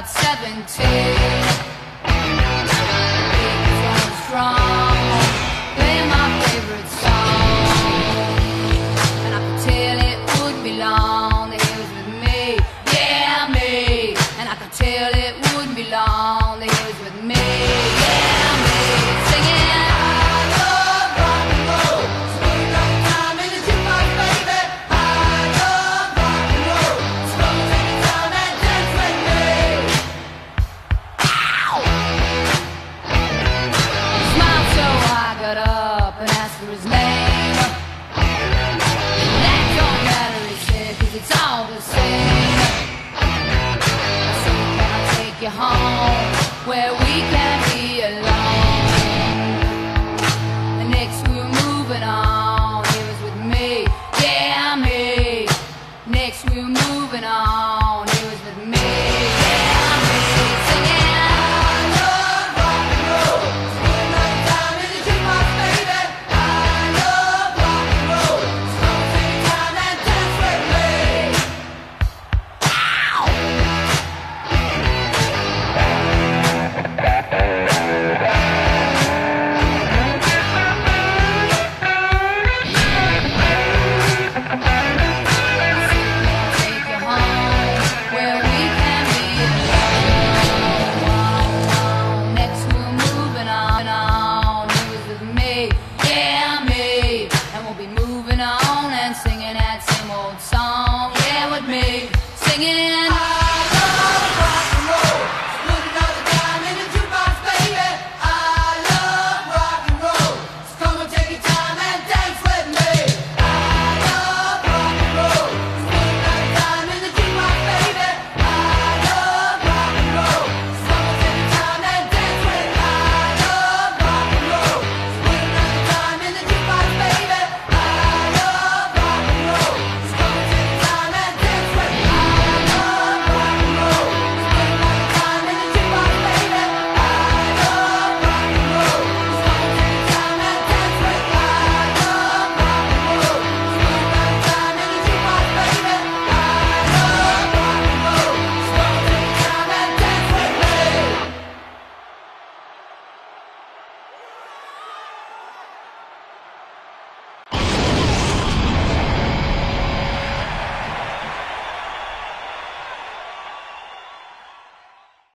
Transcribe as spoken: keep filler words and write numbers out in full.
about seventeen. Big and strong, playing my favorite song, and I could tell it wouldn't be long that he was with me, yeah, me. And I could tell it wouldn't be long that he was with me, yeah, me. Singing, I love rock and roll, spending all the time in the jukebox, baby. I love rock and roll, spending any time and dance with me. Ow! He smiled, so I got up and asked for his name. That don't matter, he said, 'cause it's all the same. I said, can I take you home where we can